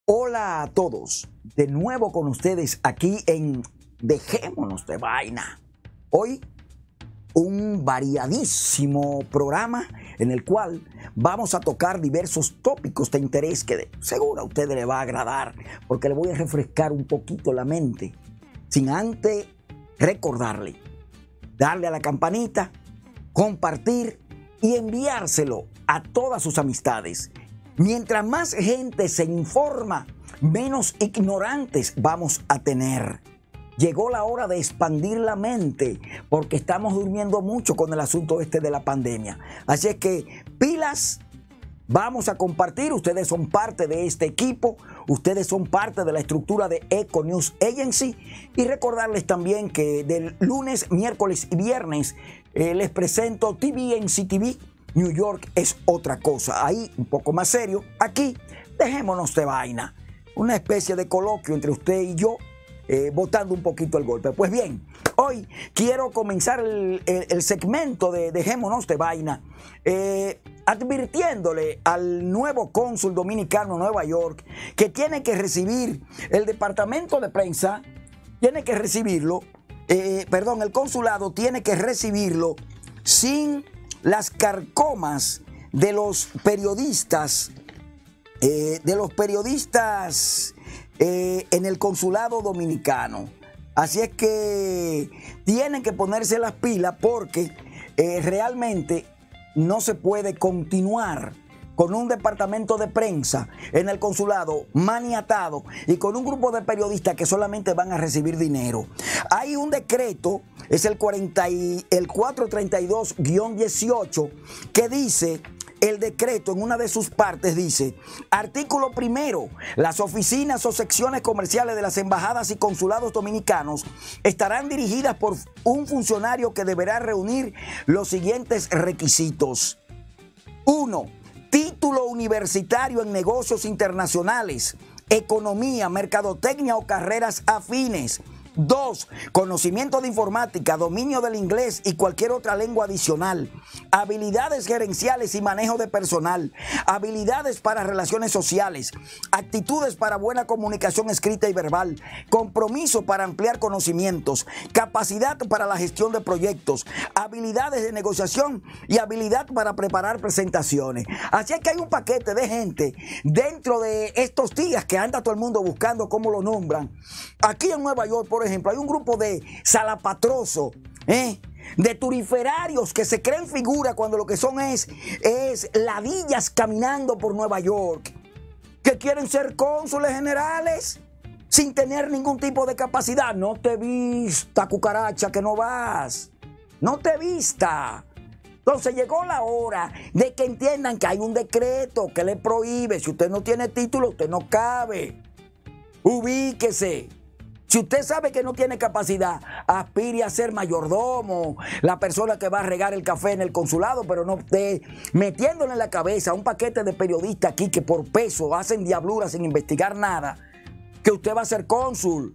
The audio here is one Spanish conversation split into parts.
Hola a todos, de nuevo con ustedes aquí en Dejémonos de Vaina. Hoy un variadísimo programa en el cual vamos a tocar diversos tópicos de interés que de seguro a ustedes les va a agradar, porque le voy a refrescar un poquito la mente, sin antes recordarle, darle a la campanita, compartir y enviárselo a todas sus amistades. Mientras más gente se informa, menos ignorantes vamos a tener. Llegó la hora de expandir la mente porque estamos durmiendo mucho con el asunto de la pandemia. Así es que pilas, vamos a compartir. Ustedes son parte de este equipo, ustedes son parte de la estructura de Eco News Agency. Y recordarles también que del lunes, miércoles y viernes les presento TVNC TV. New York es otra cosa, ahí un poco más serio. Aquí, dejémonos de vaina. Una especie de coloquio entre usted y yo, botando un poquito el golpe. Pues bien, hoy quiero comenzar el segmento de Dejémonos de Vaina, advirtiéndole al nuevo cónsul dominicano en Nueva York que tiene que recibir el departamento de prensa, tiene que recibirlo, el consulado tiene que recibirlo sin las carcomas de los periodistas, en el consulado dominicano. Así es que tienen que ponerse las pilas porque realmente no se puede continuar con un departamento de prensa en el consulado maniatado y con un grupo de periodistas que solamente van a recibir dinero. Hay un decreto, es el 432-18, que dice, el decreto en una de sus partes dice: artículo primero, las oficinas o secciones comerciales de las embajadas y consulados dominicanos estarán dirigidas por un funcionario que deberá reunir los siguientes requisitos. 1. Título universitario en negocios internacionales, economía, mercadotecnia o carreras afines. 2. Conocimiento de informática, dominio del inglés y cualquier otra lengua adicional. Habilidades gerenciales y manejo de personal. Habilidades para relaciones sociales. Actitudes para buena comunicación escrita y verbal. Compromiso para ampliar conocimientos. Capacidad para la gestión de proyectos. Habilidades de negociación y habilidad para preparar presentaciones. Así es que hay un paquete de gente dentro de estos días que anda todo el mundo buscando cómo lo nombran. Aquí en Nueva York, por ejemplo, hay un grupo de salapatrosos, de turiferarios que se creen figura cuando lo que son es ladillas caminando por Nueva York, que quieren ser cónsules generales sin tener ningún tipo de capacidad. No te vista, cucaracha, que no vas. No te vista. Entonces llegó la hora de que entiendan que hay un decreto que le prohíbe. Si usted no tiene título, usted no cabe. Ubíquese. Si usted sabe que no tiene capacidad, aspire a ser mayordomo, la persona que va a regar el café en el consulado, pero no esté metiéndole en la cabeza a un paquete de periodistas aquí que por peso hacen diabluras sin investigar nada, que usted va a ser cónsul.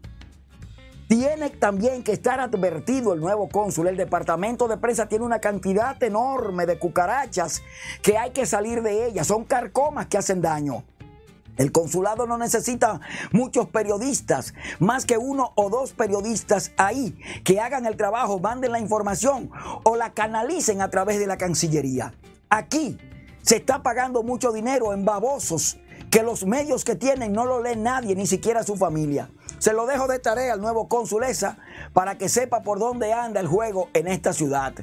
Tiene también que estar advertido el nuevo cónsul. El departamento de prensa tiene una cantidad enorme de cucarachas que hay que salir de ellas. Son carcomas que hacen daño. El consulado no necesita muchos periodistas, más que 1 o 2 periodistas ahí que hagan el trabajo, manden la información o la canalicen a través de la Cancillería. Aquí se está pagando mucho dinero en babosos que los medios que tienen no lo lee nadie, ni siquiera su familia. Se lo dejo de tarea al nuevo cónsul esa para que sepa por dónde anda el juego en esta ciudad.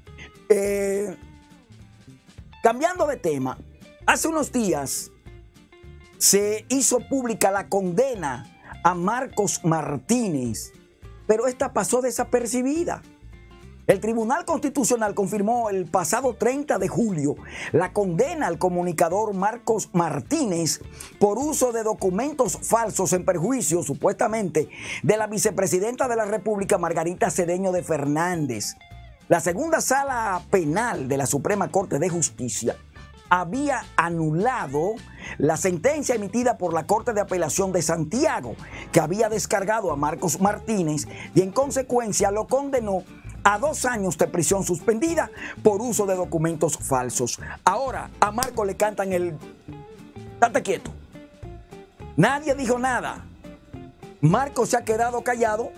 Cambiando de tema, hace unos días se hizo pública la condena a Marcos Martínez, pero esta pasó desapercibida. El Tribunal Constitucional confirmó el pasado 30 de julio la condena al comunicador Marcos Martínez por uso de documentos falsos en perjuicio, supuestamente, de la vicepresidenta de la República, Margarita Cedeño de Fernández. La segunda sala penal de la Suprema Corte de Justicia había anulado la sentencia emitida por la Corte de Apelación de Santiago, que había descargado a Marcos Martínez y en consecuencia lo condenó a 2 años de prisión suspendida por uso de documentos falsos. Ahora a Marcos le cantan el "date quieto". Nadie dijo nada. Marcos se ha quedado callado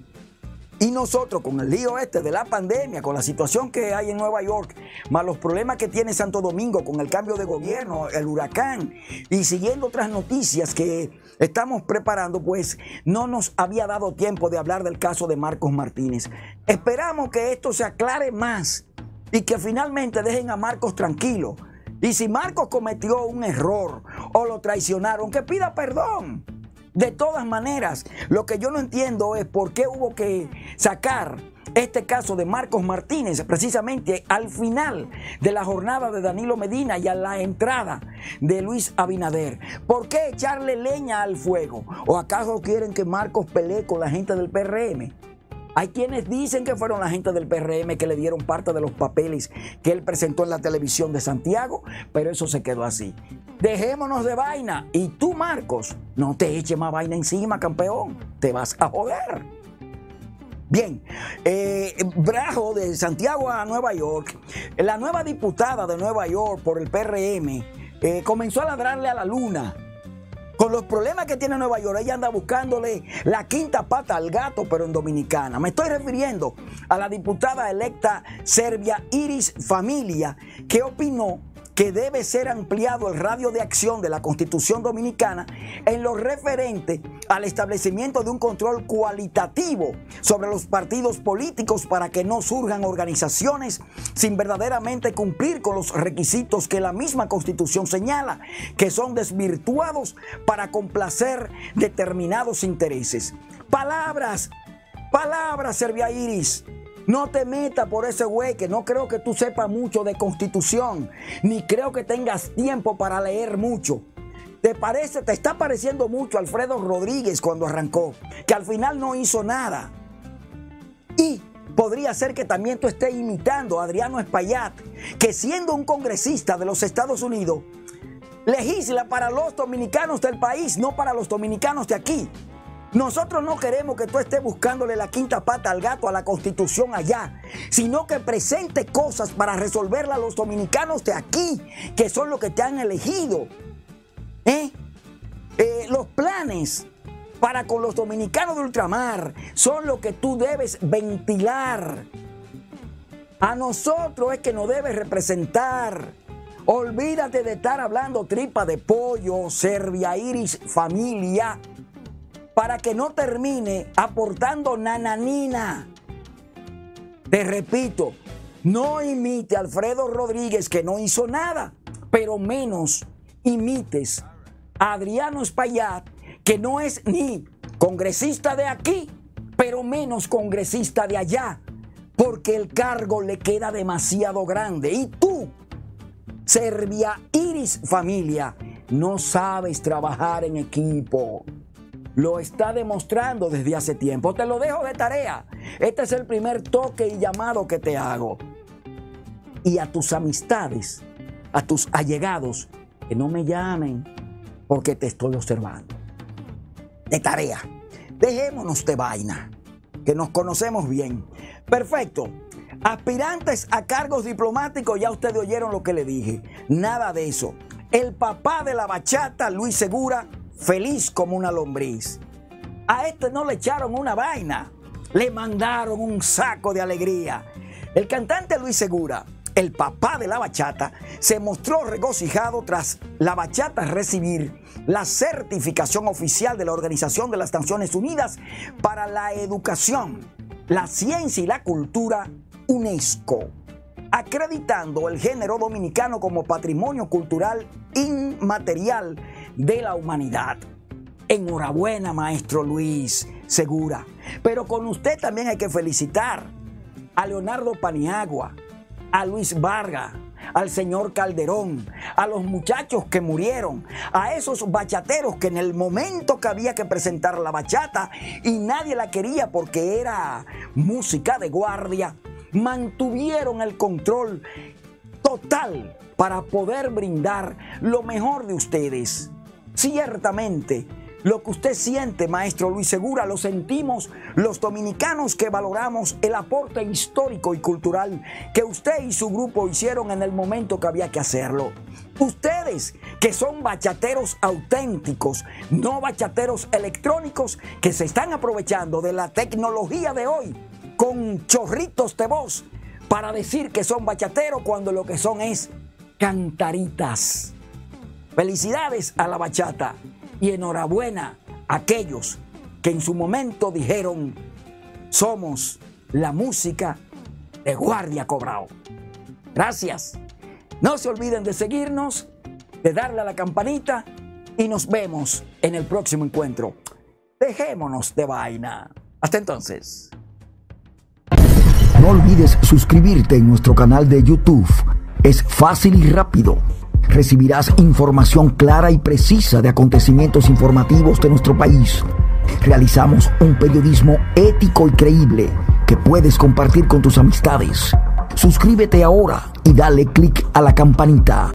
y nosotros con el lío este de la pandemia, con la situación que hay en Nueva York, más los problemas que tiene Santo Domingo con el cambio de gobierno, el huracán y siguiendo otras noticias que estamos preparando, pues no nos había dado tiempo de hablar del caso de Marcos Martínez. Esperamos que esto se aclare más y que finalmente dejen a Marcos tranquilo. Y si Marcos cometió un error o lo traicionaron, que pida perdón. De todas maneras, lo que yo no entiendo es por qué hubo que sacar este caso de Marcos Martínez precisamente al final de la jornada de Danilo Medina y a la entrada de Luis Abinader. ¿Por qué echarle leña al fuego? ¿O acaso quieren que Marcos pelee con la gente del PRM? Hay quienes dicen que fueron la gente del PRM que le dieron parte de los papeles que él presentó en la televisión de Santiago, pero eso se quedó así. Dejémonos de vaina. Y tú, Marcos, no te eches más vaina encima, campeón. Te vas a joder. Bien, Brajo de Santiago a Nueva York, la nueva diputada de Nueva York por el PRM, comenzó a ladrarle a la luna. Con los problemas que tiene Nueva York, ella anda buscándole la quinta pata al gato, pero en dominicana. Me estoy refiriendo a la diputada electa serbia Iris Familia, que opinó que debe ser ampliado el radio de acción de la Constitución Dominicana en lo referente al establecimiento de un control cualitativo sobre los partidos políticos para que no surjan organizaciones sin verdaderamente cumplir con los requisitos que la misma Constitución señala, que son desvirtuados para complacer determinados intereses. Palabras, Serbia Iris. No te metas por ese güey, que no creo que tú sepas mucho de Constitución, ni creo que tengas tiempo para leer mucho. Te está pareciendo mucho a Alfredo Rodríguez cuando arrancó, que al final no hizo nada. Y podría ser que también tú estés imitando a Adriano Espaillat, que siendo un congresista de los Estados Unidos, legisla para los dominicanos del país, no para los dominicanos de aquí. Nosotros no queremos que tú estés buscándole la quinta pata al gato a la Constitución allá, sino que presente cosas para resolverla a los dominicanos de aquí, que son los que te han elegido. Los planes para con los dominicanos de ultramar son lo que tú debes ventilar. A nosotros es que nos debes representar. Olvídate de estar hablando tripa de pollo, Serbia Iris Familia, para que no termine aportando nananina. Te repito, no imite a Alfredo Rodríguez, que no hizo nada, pero menos imites a Adriano Espaillat, que no es ni congresista de aquí, pero menos congresista de allá, porque el cargo le queda demasiado grande. Y tú, Serbia Iris Familia, no sabes trabajar en equipo. Lo está demostrando desde hace tiempo. Te lo dejo de tarea. Este es el primer toque y llamado que te hago. Y a tus amistades, a tus allegados, que no me llamen porque te estoy observando. De tarea. Dejémonos de vaina, que nos conocemos bien. Perfecto. Aspirantes a cargos diplomáticos, ya ustedes oyeron lo que le dije. Nada de eso. El papá de la bachata, Luis Segura, feliz como una lombriz. A este no le echaron una vaina, le mandaron un saco de alegría. El cantante Luis Segura, el papá de la bachata, se mostró regocijado tras la bachata recibir la certificación oficial de la Organización de las Naciones Unidas para la Educación, la Ciencia y la Cultura, UNESCO, acreditando el género dominicano como patrimonio cultural inmaterial de la humanidad. Enhorabuena, maestro Luis Segura. Pero con usted también hay que felicitar a Leonardo Paniagua, a Luis Vargas, al señor Calderón, a los muchachos que murieron, a esos bachateros que en el momento que había que presentar la bachata y nadie la quería porque era música de guardia, mantuvieron el control total para poder brindar lo mejor de ustedes. Ciertamente, lo que usted siente, maestro Luis Segura, lo sentimos los dominicanos que valoramos el aporte histórico y cultural que usted y su grupo hicieron en el momento que había que hacerlo. Ustedes que son bachateros auténticos, no bachateros electrónicos que se están aprovechando de la tecnología de hoy con chorritos de voz para decir que son bachateros cuando lo que son es cantaritas. Felicidades a la bachata y enhorabuena a aquellos que en su momento dijeron: somos la música de Guardia Cobrao. Gracias. No se olviden de seguirnos, de darle a la campanita y nos vemos en el próximo encuentro. Dejémonos de vaina. Hasta entonces. No olvides suscribirte en nuestro canal de YouTube. Es fácil y rápido. Recibirás información clara y precisa de acontecimientos informativos de nuestro país. Realizamos un periodismo ético y creíble que puedes compartir con tus amistades. Suscríbete ahora y dale clic a la campanita.